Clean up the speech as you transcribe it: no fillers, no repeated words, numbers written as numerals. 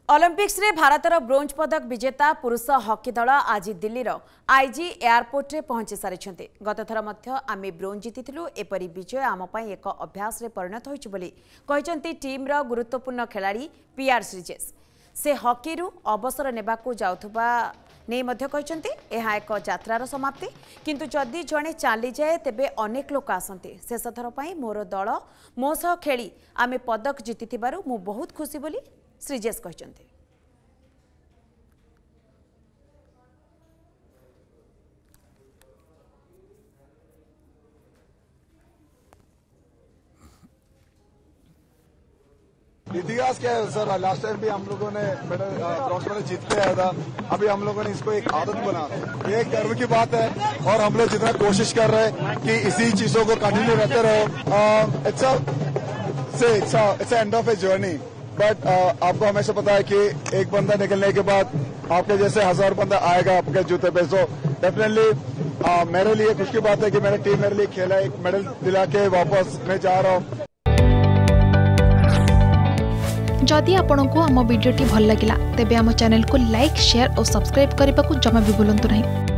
Olympics रे भारतर bronze पदक विजेता पुरुष हॉकी दल आज दिल्ली आईजी एयरपोर्ट रे पहुंची सारी गत थर आम ब्रोंज जीति एपरी विजय आम एक अभ्यास रे परिणत होती टीम रो गुरुत्वपूर्ण खिलाड़ी पीआर श्रीजेश से हॉकी रु अवसर नेबाकू जाउथबा नहीं यह एक यात्रार समाप्ति किंतु जदि जड़े चली जाए तेबे अनेक लोक आसती शेष थर मोर दल मो सह खेली आमे पदक जीति मु बहुत खुशी बोली श्रीजेश कहते। इतिहास क्या है सर, लास्ट टाइम भी हम लोगों ने ब्रॉन्ज मेडल जीत के आया था। अभी हम लोगों ने इसको एक आदत बना, ये एक गर्व की बात है और हम लोग जितना कोशिश कर रहे हैं कि इसी चीजों को कंटिन्यू रहते रहो। It's end of a journey, but आपको हमेशा पता है कि एक बंदा निकलने के बाद आपके जैसे 1000 बंदा आएगा आपके जूते पे। सो डेफिनेटली मेरे लिए खुशी की बात है कि मेरी टीम मेरे लिए खेला, एक मेडल दिला के वापस मैं जा रहा हूँ। जदि आपंक आम भिडी भल लगा तेब आम चैनल को लाइक शेयर और सब्सक्राइब करने को जमा भी भूलु नहीं।